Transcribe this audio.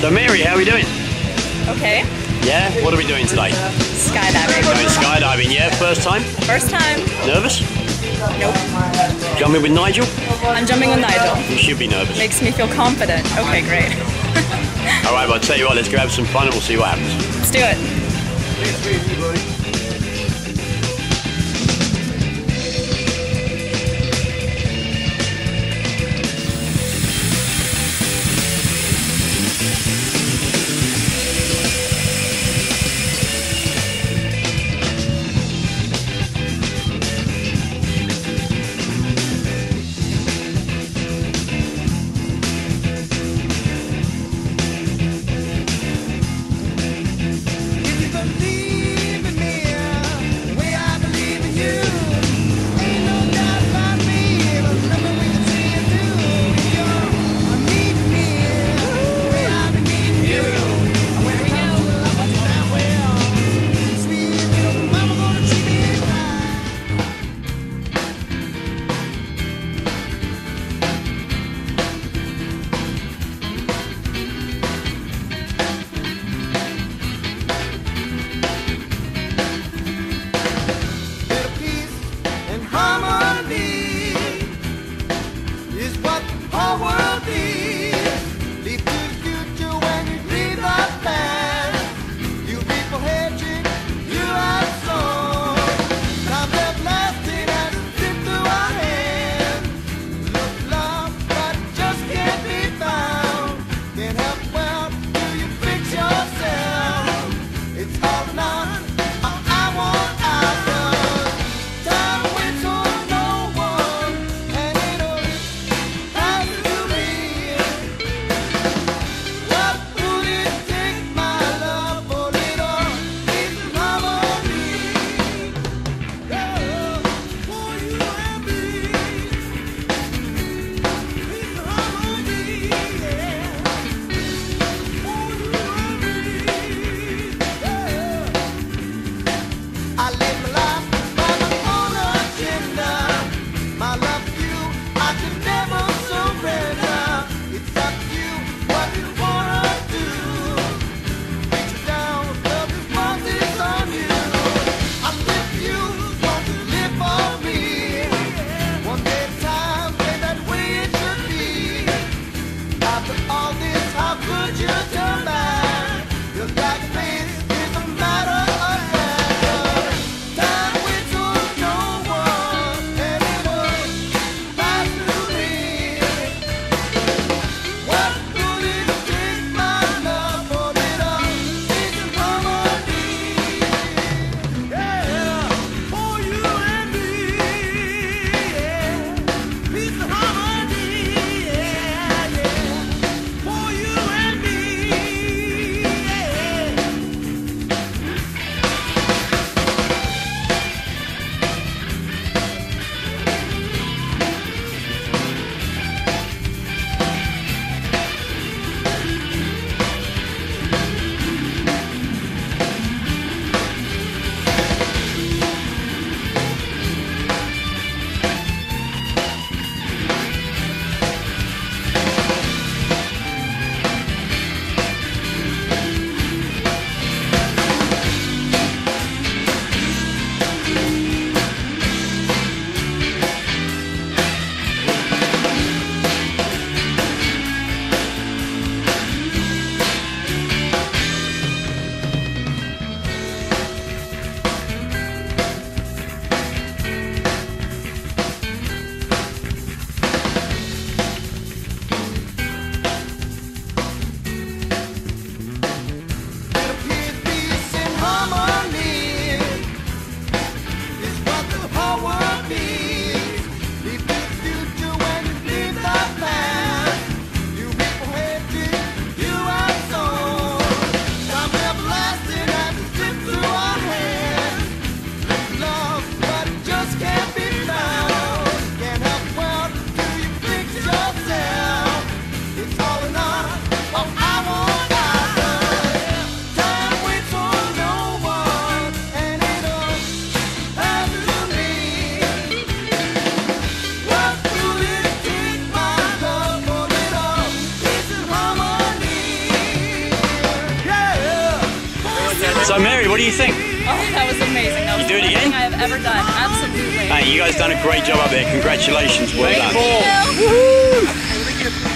So Mary, how are we doing? Okay. Yeah? What are we doing today? Skydiving. Going skydiving, yeah? First time? First time. Nervous? Nope. Jumping with Nigel? I'm jumping with Nigel. You should be nervous. Makes me feel confident. Okay, great. Alright, well I'll tell you what, let's go have some fun and we'll see what happens. Let's do it. If you believe in me, So Mary, what do you think? Oh, that was amazing. That was You do it the best again? thing I have ever done. Absolutely. Hey, you guys done a great job up there. Congratulations. Well done. Thank you.